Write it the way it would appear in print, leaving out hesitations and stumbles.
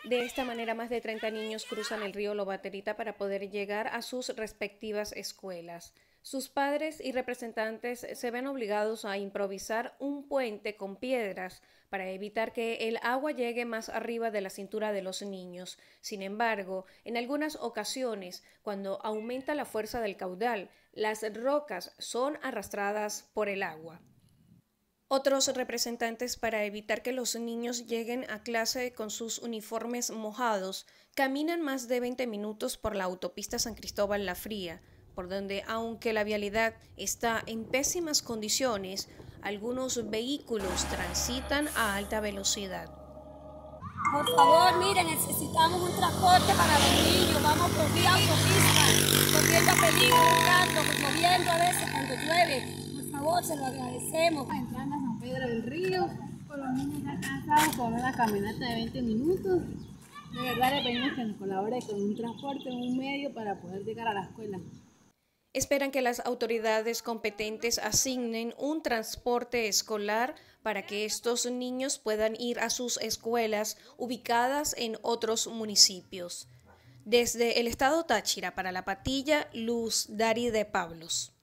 De esta manera, más de 30 niños cruzan el río Lobaterita para poder llegar a sus respectivas escuelas. Sus padres y representantes se ven obligados a improvisar un puente con piedras para evitar que el agua llegue más arriba de la cintura de los niños. Sin embargo, en algunas ocasiones, cuando aumenta la fuerza del caudal, las rocas son arrastradas por el agua. Otros representantes, para evitar que los niños lleguen a clase con sus uniformes mojados, caminan más de 20 minutos por la autopista San Cristóbal La Fría, por donde, aunque la vialidad está en pésimas condiciones, algunos vehículos transitan a alta velocidad. Por favor, miren, necesitamos un transporte para los niños. Vamos por vía autopista, corriendo peligro, buscando, lloviendo a veces cuando llueve. Por favor, se lo agradecemos. Entrando a San Pedro del Río, con los niños ya cansados con una caminata de 20 minutos. De verdad le pedimos que nos colabore con un transporte, un medio para poder llegar a la escuela. Esperan que las autoridades competentes asignen un transporte escolar para que estos niños puedan ir a sus escuelas ubicadas en otros municipios. Desde el estado Táchira, para La Patilla, Luz Dari de Pablos.